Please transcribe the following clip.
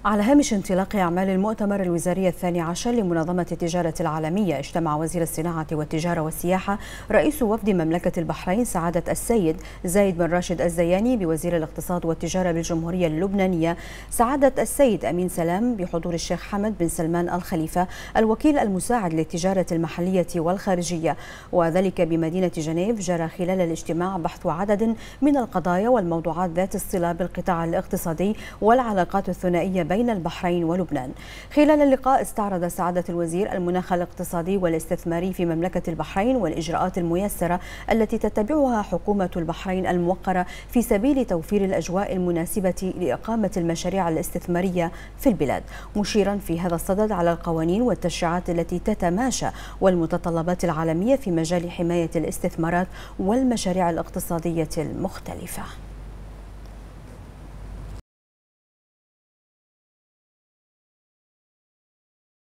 على هامش انطلاق أعمال المؤتمر الوزاري الثاني عشر لمنظمة التجارة العالمية، اجتمع وزير الصناعة والتجارة والسياحة رئيس وفد مملكة البحرين سعادة السيد زايد بن راشد الزياني بوزير الاقتصاد والتجارة بالجمهورية اللبنانية سعادة السيد أمين سلام بحضور الشيخ حمد بن سلمان الخليفة الوكيل المساعد للتجارة المحلية والخارجية، وذلك بمدينة جنيف. جرى خلال الاجتماع بحث عدد من القضايا والموضوعات ذات الصلة بالقطاع الاقتصادي والعلاقات الثنائية بين البحرين ولبنان. خلال اللقاء استعرض سعادة الوزير المناخ الاقتصادي والاستثماري في مملكة البحرين والإجراءات الميسرة التي تتبعها حكومة البحرين الموقرة في سبيل توفير الأجواء المناسبة لإقامة المشاريع الاستثمارية في البلاد، مشيرا في هذا الصدد على القوانين والتشريعات التي تتماشى والمتطلبات العالمية في مجال حماية الاستثمارات والمشاريع الاقتصادية المختلفة.